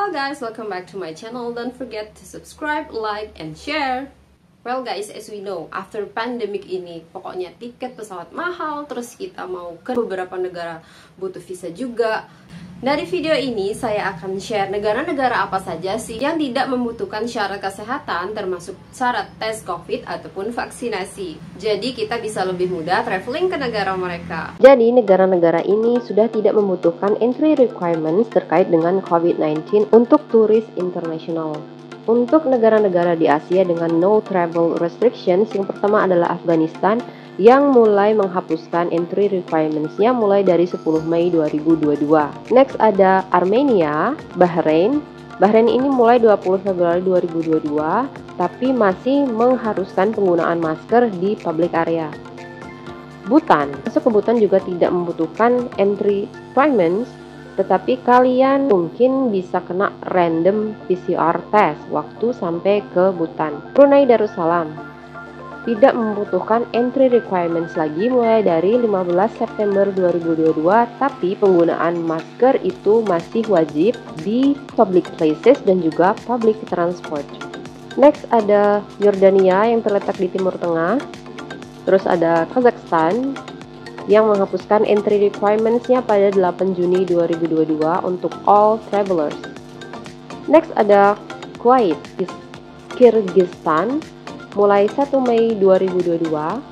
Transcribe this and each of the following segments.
Hello guys, welcome back to my channel. Don't forget to subscribe, like, and share. Well guys, as we know, after pandemic ini, pokoknya tiket pesawat mahal, terus kita mau ke beberapa negara butuh visa juga. Dari video ini, saya akan share negara-negara apa saja sih yang tidak membutuhkan syarat kesehatan, termasuk syarat tes COVID ataupun vaksinasi. Jadi kita bisa lebih mudah traveling ke negara mereka. Jadi negara-negara ini sudah tidak membutuhkan entry requirements terkait dengan COVID-19 untuk turis internasional. Untuk negara-negara di Asia dengan no travel restrictions, yang pertama adalah Afghanistan yang mulai menghapuskan entry requirements-nya mulai dari 10 Mei 2022. Next ada Armenia, Bahrain. Bahrain ini mulai 20 Februari 2022, tapi masih mengharuskan penggunaan masker di public area. Bhutan, masuk ke Bhutan juga tidak membutuhkan entry requirements, tetapi kalian mungkin bisa kena random PCR test waktu sampai ke Bhutan. Brunei Darussalam tidak membutuhkan entry requirements lagi mulai dari 15 September 2022, tapi penggunaan masker itu masih wajib di public places dan juga public transport. Next ada Yordania yang terletak di Timur Tengah. Terus ada Kazakhstan yang menghapuskan entry requirements-nya pada 8 Juni 2022 untuk all travelers. Next ada Kuwait, Kyrgyzstan mulai 1 Mei 2022,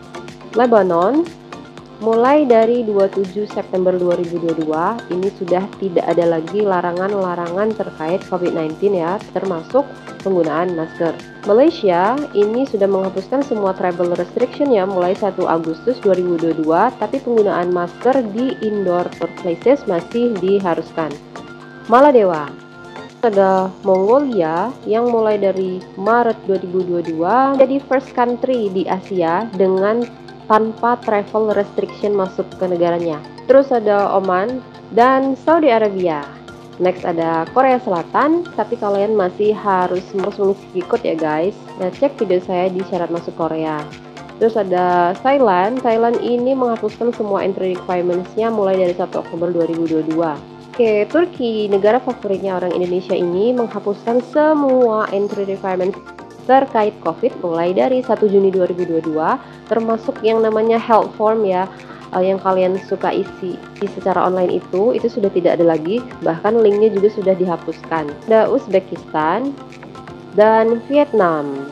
Lebanon mulai dari 27 September 2022, ini sudah tidak ada lagi larangan-larangan terkait COVID-19 ya, termasuk penggunaan masker. Malaysia ini sudah menghapuskan semua travel restriction ya mulai 1 Agustus 2022, tapi penggunaan masker di indoor places masih diharuskan. Maladewa, ada Mongolia yang mulai dari Maret 2022 jadi first country di Asia dengan tanpa travel restriction masuk ke negaranya. Terus ada Oman dan Saudi Arabia. Next ada Korea Selatan, tapi kalian masih harus mengisi code ya guys. Nah, cek video saya di syarat masuk Korea. Terus ada Thailand. Thailand ini menghapuskan semua entry requirements-nya mulai dari 1 Oktober 2022. Oke, Turki, negara favoritnya orang Indonesia ini menghapuskan semua entry requirement terkait COVID mulai dari 1 Juni 2022, termasuk yang namanya health form ya, yang kalian suka isi secara online itu sudah tidak ada lagi, bahkan linknya juga sudah dihapuskan. Ada Uzbekistan dan Vietnam.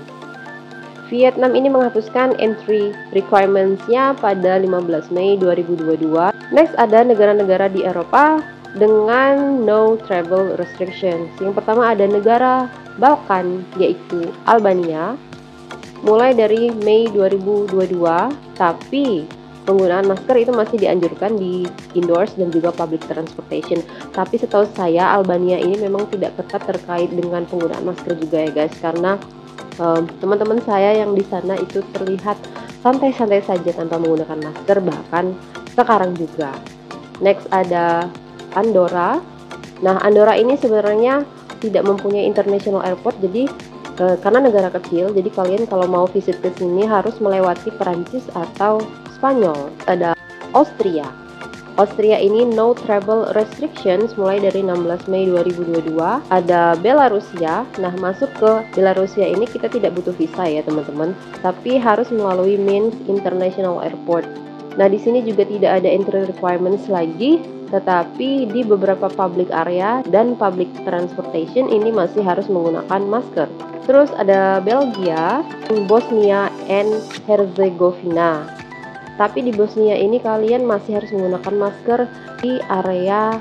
Vietnam ini menghapuskan entry requirements-nya pada 15 Mei 2022. Next ada negara-negara di Eropa dengan no travel restrictions. Yang pertama ada negara Balkan yaitu Albania mulai dari Mei 2022, tapi penggunaan masker itu masih dianjurkan di indoors dan juga public transportation. Tapi setahu saya Albania ini memang tidak ketat terkait dengan penggunaan masker juga ya guys, karena teman-teman saya yang di sana itu terlihat santai-santai saja tanpa menggunakan masker, bahkan sekarang juga. Next ada Andorra. Nah, Andorra ini sebenarnya tidak mempunyai international airport, jadi karena negara kecil, jadi kalian kalau mau visit ke sini harus melewati Perancis atau Spanyol. Ada Austria. Austria ini no travel restrictions mulai dari 16 Mei 2022. Ada Belarusia. Nah, masuk ke Belarusia ini kita tidak butuh visa ya teman-teman, tapi harus melalui Minsk International Airport. Nah, di sini juga tidak ada entry requirements lagi, tetapi di beberapa public area dan public transportation ini masih harus menggunakan masker. Terus ada Belgia, Bosnia and Herzegovina. Tapi di Bosnia ini kalian masih harus menggunakan masker di area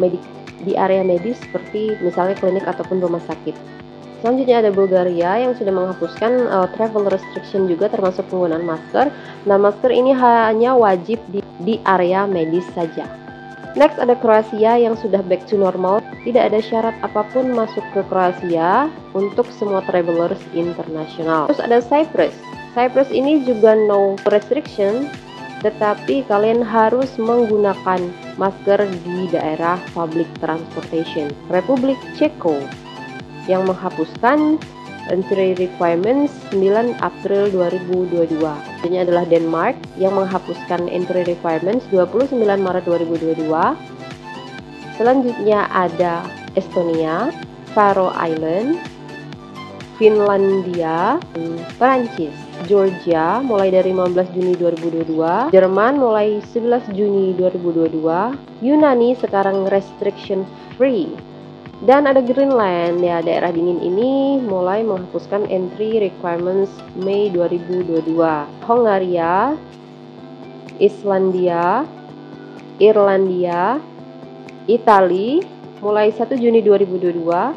medis seperti misalnya klinik ataupun rumah sakit. Selanjutnya ada Bulgaria yang sudah menghapuskan travel restriction juga termasuk penggunaan masker. Nah, masker ini hanya wajib di area medis saja. Next ada Kroasia yang sudah back to normal, tidak ada syarat apapun masuk ke Kroasia untuk semua travelers internasional. Terus ada Cyprus. Cyprus ini juga no restriction, tetapi kalian harus menggunakan masker di daerah public transportation. Republik Ceko yang menghapuskan entry requirements 9 April 2022. Ini adalah Denmark yang menghapuskan entry requirements 29 Maret 2022. Selanjutnya ada Estonia Faroe Island, Finlandia, Perancis, Georgia mulai dari 15 Juni 2022, Jerman mulai 11 Juni 2022, Yunani sekarang restriction free, dan ada Greenland ya, daerah dingin ini mulai menghapuskan entry requirements Mei 2022. Hongaria, Islandia, Irlandia, Italia mulai 1 Juni 2022,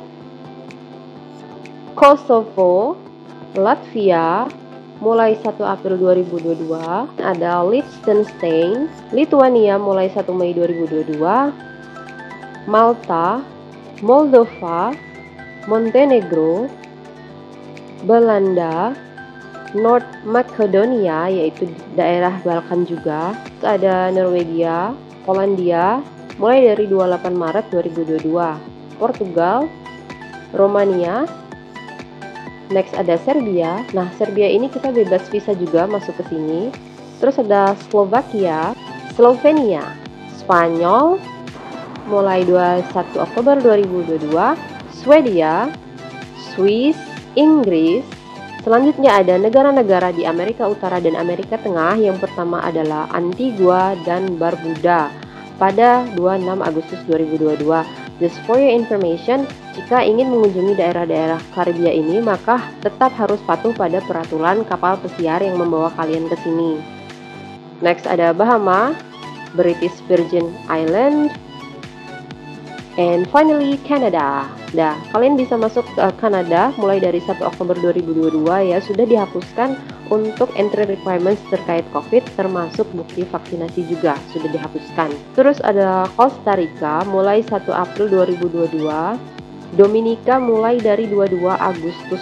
Kosovo, Latvia mulai 1 April 2022, ada Liechtenstein, Lithuania mulai 1 Mei 2022, Malta, Moldova, Montenegro, Belanda, North Macedonia yaitu daerah Balkan juga, ada Norwegia, Polandia mulai dari 28 Maret 2022, Portugal, Romania, next ada Serbia. Nah, Serbia ini kita bebas visa juga masuk ke sini. Terus ada Slovakia, Slovenia, Spanyol mulai 21 Oktober 2022, Swedia, Swiss, Inggris. Selanjutnya ada negara-negara di Amerika Utara dan Amerika Tengah. Yang pertama adalah Antigua dan Barbuda pada 26 Agustus 2022. Just for your information, jika ingin mengunjungi daerah-daerah Karibia ini, maka tetap harus patuh pada peraturan kapal pesiar yang membawa kalian ke sini. Next ada Bahama, British Virgin Island, and finally Canada. Nah, kalian bisa masuk ke Kanada mulai dari 1 Oktober 2022 ya, sudah dihapuskan untuk entry requirements terkait COVID, termasuk bukti vaksinasi juga sudah dihapuskan. Terus ada Costa Rica mulai 1 April 2022, Dominika mulai dari 22 Agustus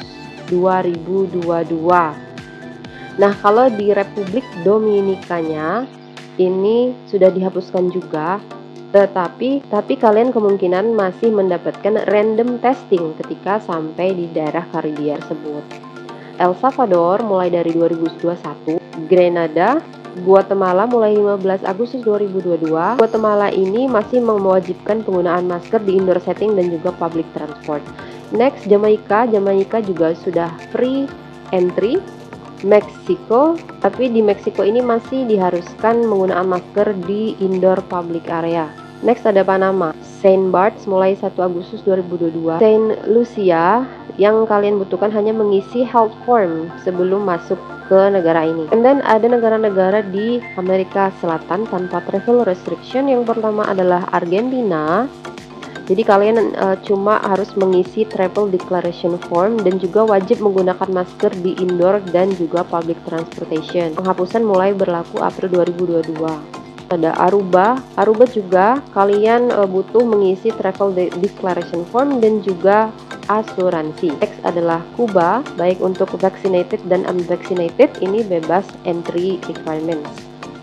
2022. Nah, kalau di Republik Dominikanya ini sudah dihapuskan juga. Tapi kalian kemungkinan masih mendapatkan random testing ketika sampai di daerah Karibia tersebut. El Salvador mulai dari 2021, Grenada, Guatemala mulai 15 Agustus 2022. Guatemala ini masih mewajibkan penggunaan masker di indoor setting dan juga public transport. Next, Jamaika juga sudah free entry. Meksiko, tapi di Meksiko ini masih diharuskan menggunakan masker di indoor public area. Next ada Panama, Saint Barts mulai 1 Agustus 2022, Saint Lucia yang kalian butuhkan hanya mengisi health form sebelum masuk ke negara ini. And then ada negara-negara di Amerika Selatan tanpa travel restriction. Yang pertama adalah Argentina. Jadi kalian cuma harus mengisi travel declaration form dan juga wajib menggunakan masker di indoor dan juga public transportation. Penghapusan mulai berlaku April 2022. Ada Aruba juga kalian butuh mengisi travel declaration form dan juga asuransi. Next adalah Kuba, baik untuk vaccinated dan unvaccinated ini bebas entry requirements.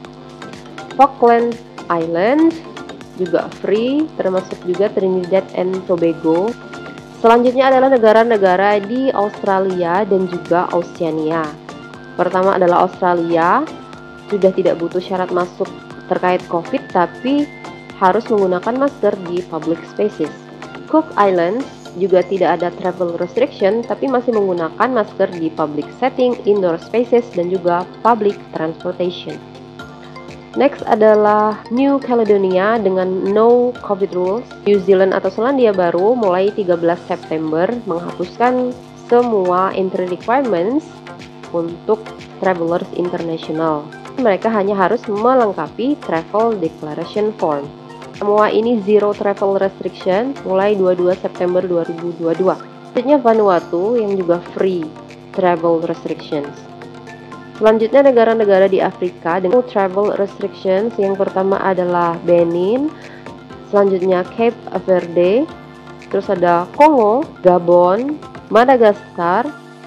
Falkland Island juga free, termasuk juga Trinidad and Tobago. Selanjutnya adalah negara-negara di Australia dan juga Oceania. Pertama adalah Australia, sudah tidak butuh syarat masuk terkait COVID, tapi harus menggunakan masker di public spaces. Cook Islands juga tidak ada travel restriction, tapi masih menggunakan masker di public setting, indoor spaces, dan juga public transportation. Next adalah New Caledonia dengan no COVID rules. New Zealand atau Selandia Baru mulai 13 September menghapuskan semua entry requirements untuk travelers international. Mereka hanya harus melengkapi travel declaration form. Semua ini zero travel restriction mulai 22 September 2022. Selanjutnya Vanuatu yang juga free travel restrictions. Selanjutnya negara-negara di Afrika dengan travel restrictions. Yang pertama adalah Benin, selanjutnya Cape Verde, terus ada Kongo, Gabon, Madagaskar,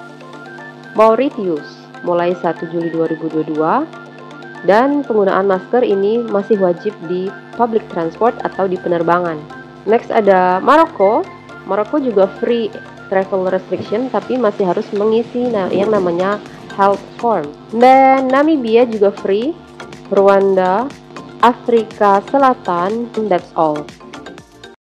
Mauritius mulai 1 Juli 2022. Dan penggunaan masker ini masih wajib di public transport atau di penerbangan. Next ada Maroko. Maroko juga free travel restriction, tapi masih harus mengisi yang namanya health form. Dan Namibia juga free, Rwanda, Afrika Selatan, that's all.